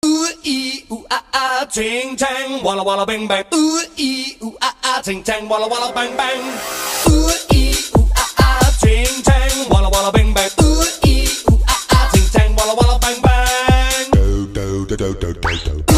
Ooh ee ooh ah ah, ching chang, walla walla bang bang. Ooh ee ooh ah ah, ching chang, walla walla bang bang. Ooh ee ooh ah ah, ching chang, walla walla bang bang. Ooh ee ooh ah ah, ching chang, walla walla bang bang. Do do do do do do do.